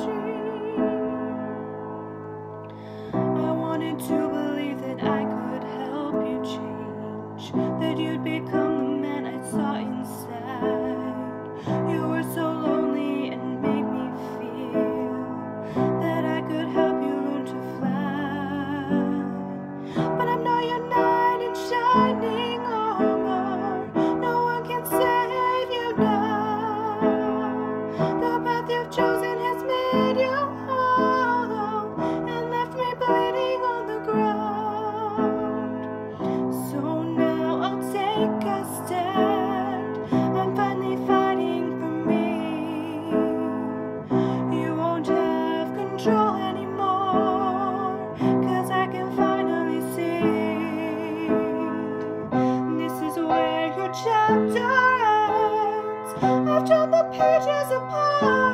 dream. I wanted to believe that I could help you change, that you'd become the man I saw inside. You were so lonely and made me feel that I could help you learn to fly. But I'm not your knight in shining armor. No one can save you now. The path you've chosen has made you hollow and left me bleeding on the ground. So now I'll take a stand. I'm finally fighting for me. You won't have control anymore, 'cause I can finally see. This is where your chapter ends. I've torn the pages apart.